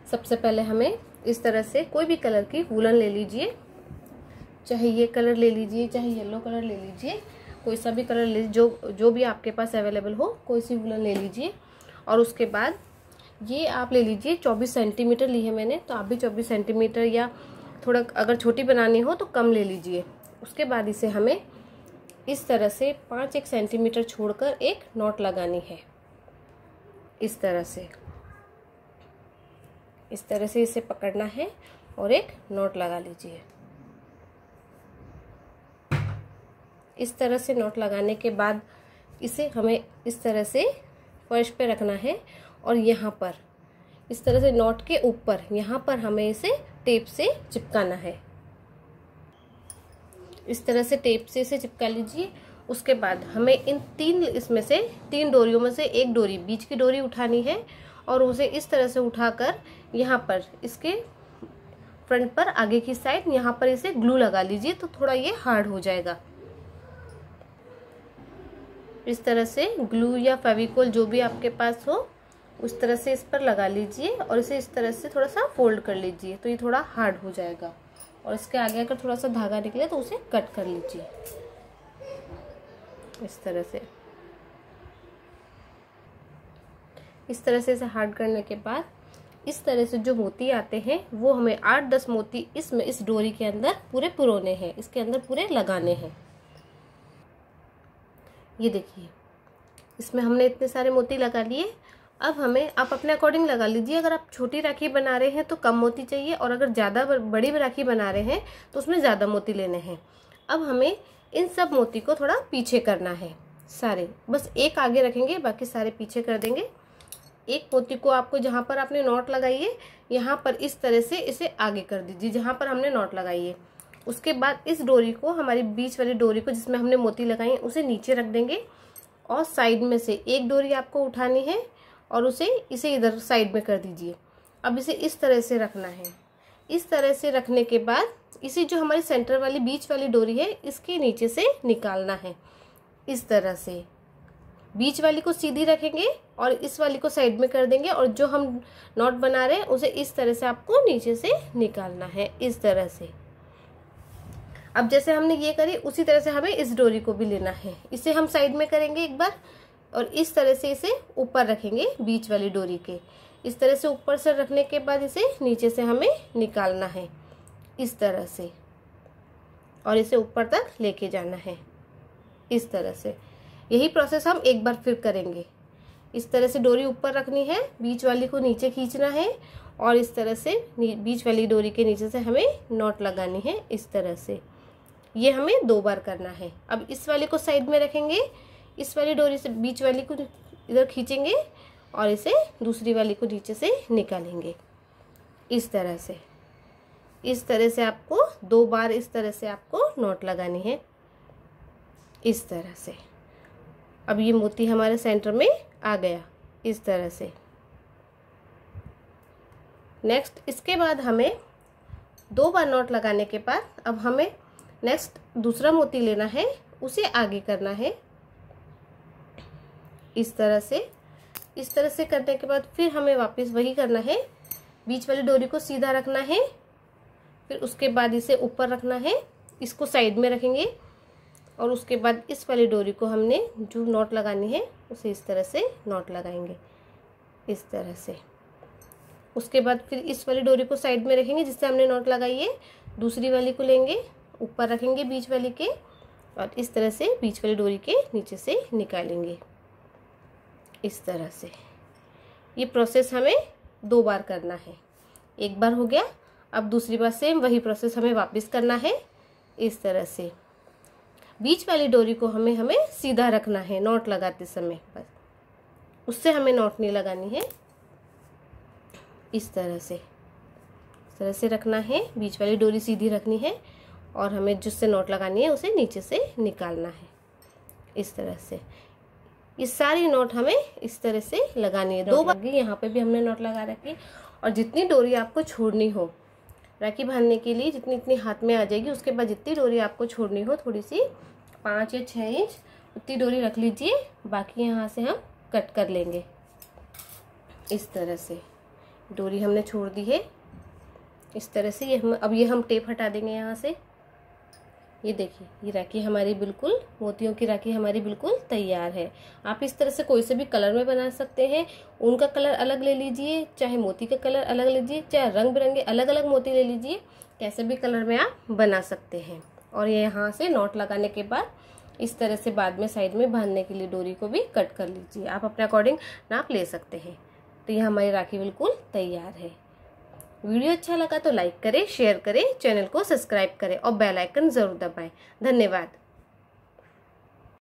सबसे पहले हमें इस तरह से कोई भी कलर की वूलन ले लीजिए, चाहे ये कलर ले लीजिए, चाहे येलो कलर ले लीजिए, कोई सा भी कलर ले, जो भी आपके पास अवेलेबल हो कोई सी वूलन ले लीजिए। और उसके बाद ये आप ले लीजिए 24 सेंटीमीटर ली है मैंने, तो आप भी 24 सेंटीमीटर या थोड़ा अगर छोटी बनानी हो तो कम ले लीजिए। उसके बाद इसे हमें इस तरह से 5-1 सेंटीमीटर छोड़कर एक नॉट लगानी है। इस तरह से इसे पकड़ना है और एक नॉट लगा लीजिए। इस तरह से नॉट लगाने के बाद इसे हमें इस तरह से फर्श पे रखना है और यहाँ पर इस तरह से नॉट के ऊपर यहाँ पर हमें इसे टेप से चिपकाना है। इस तरह से टेप से इसे चिपका लीजिए। उसके बाद हमें इसमें से तीन डोरियों में से एक डोरी, बीच की डोरी उठानी है और उसे इस तरह से उठाकर यहाँ पर इसके फ्रंट पर आगे की साइड यहाँ पर इसे ग्लू लगा लीजिए, तो थोड़ा ये हार्ड हो जाएगा। इस तरह से ग्लू या फेविकोल जो भी आपके पास हो उस तरह से इस पर लगा लीजिए और इसे इस तरह से थोड़ा सा फोल्ड कर लीजिए, तो ये थोड़ा हार्ड हो जाएगा। और इसके आगे अगर थोड़ा सा धागा निकले तो उसे कट कर लीजिए इस तरह से। इस तरह से इसे हार्ड करने के बाद इस तरह से जो मोती आते हैं वो हमें 8-10 मोती इसमें इस डोरी के अंदर पूरे पुरोने हैं, इसके अंदर पूरे लगाने हैं। ये देखिए इसमें हमने इतने सारे मोती लगा लिए। अब हमें आप अपने अकॉर्डिंग लगा लीजिए। अगर आप छोटी राखी बना रहे हैं तो कम मोती चाहिए और अगर ज़्यादा बड़ी राखी बना रहे हैं तो उसमें ज़्यादा मोती लेने हैं। अब हमें इन सब मोती को थोड़ा पीछे करना है, सारे बस एक आगे रखेंगे, बाकी सारे पीछे कर देंगे। एक मोती को आपको जहाँ पर आपने नॉट लगाई है यहाँ पर इस तरह से इसे आगे कर दीजिए जहाँ पर हमने नॉट लगाई है। उसके बाद इस डोरी को, हमारी बीच वाली डोरी को जिसमें हमने मोती लगाई है उसे नीचे रख देंगे और साइड में से एक डोरी आपको उठानी है और इसे इधर साइड में कर दीजिए। अब इसे इस तरह से रखना है। इस तरह से रखने के बाद इसे जो हमारी सेंटर वाली बीच वाली डोरी है इसके नीचे से निकालना है। इस तरह से बीच वाली को सीधी रखेंगे और इस वाली को साइड में कर देंगे और जो हम नॉट बना रहे हैं उसे इस तरह से आपको नीचे से निकालना है, इस तरह से। अब जैसे हमने ये करी उसी तरह से हमें इस डोरी को भी लेना है। इसे हम साइड में करेंगे एक बार और इस तरह से इसे ऊपर रखेंगे बीच वाली डोरी के। इस तरह से ऊपर से रखने के बाद इसे नीचे से हमें निकालना है इस तरह से और इसे ऊपर तक लेके जाना है इस तरह से। यही प्रोसेस हम एक बार फिर करेंगे। इस तरह से डोरी ऊपर रखनी है, बीच वाली को नीचे खींचना है और इस तरह से बीच वाली डोरी के नीचे से हमें नॉट लगानी है इस तरह से। ये हमें 2 बार करना है। अब इस वाली को साइड में रखेंगे, इस वाली डोरी से बीच वाली को इधर खींचेंगे और इसे दूसरी वाली को नीचे से निकालेंगे इस तरह से। इस तरह से आपको 2 बार इस तरह से आपको नॉट लगानी है इस तरह से। अब ये मोती हमारे सेंटर में आ गया इस तरह से। नेक्स्ट इसके बाद हमें 2 बार नॉट लगाने के बाद अब हमें नेक्स्ट दूसरा मोती लेना है, उसे आगे करना है इस तरह से। इस तरह से करने के बाद फिर हमें वापस वही करना है, बीच वाली डोरी को सीधा रखना है, फिर उसके बाद इसे ऊपर रखना है, इसको साइड में रखेंगे और उसके बाद इस वाली डोरी को हमने जो नॉट लगानी है उसे इस तरह से नॉट लगाएंगे इस तरह से। उसके बाद फिर इस वाली डोरी को साइड में रखेंगे जिससे हमने नॉट लगाई है, दूसरी वाली को लेंगे ऊपर रखेंगे बीच वाली के और इस तरह से बीच वाली डोरी के नीचे से निकालेंगे इस तरह से। ये प्रोसेस हमें 2 बार करना है। एक बार हो गया, अब दूसरी बार सेम वही प्रोसेस हमें वापस करना है इस तरह से। बीच वाली डोरी को हमें सीधा रखना है नॉट लगाते समय, बस उससे हमें नॉट नहीं लगानी है इस तरह से रखना है। बीच वाली डोरी सीधी रखनी है और हमें जिससे नॉट लगानी है उसे नीचे से निकालना है इस तरह से। ये सारी नॉट हमें इस तरह से लगानी है। 2 बार यहाँ पे भी हमने नॉट लगा रखी और जितनी डोरी आपको छोड़नी हो राखी बांधने के लिए, जितनी इतनी हाथ में आ जाएगी, उसके बाद जितनी डोरी आपको छोड़नी हो थोड़ी सी 5 या 6 इंच उतनी डोरी रख लीजिए। बाकी यहाँ से हम कट कर लेंगे इस तरह से। डोरी हमने छोड़ दी है इस तरह से। ये हम टेप हटा देंगे यहाँ से। ये देखिए, ये राखी हमारी बिल्कुल, मोतियों की राखी हमारी बिल्कुल तैयार है। आप इस तरह से कोई से भी कलर में बना सकते हैं। ऊन का कलर अलग ले लीजिए, चाहे मोती का कलर अलग लीजिए, चाहे रंग बिरंगे अलग अलग मोती ले लीजिए, कैसे भी कलर में आप बना सकते हैं। और ये यहाँ से नॉट लगाने के बाद इस तरह से बाद में साइड में बांधने के लिए डोरी को भी कट कर लीजिए। आप अपने अकॉर्डिंग नाप ले सकते हैं। तो ये हमारी राखी बिल्कुल तैयार है। वीडियो अच्छा लगा तो लाइक करें, शेयर करें, चैनल को सब्सक्राइब करें और बेल आइकन जरूर दबाएं। धन्यवाद।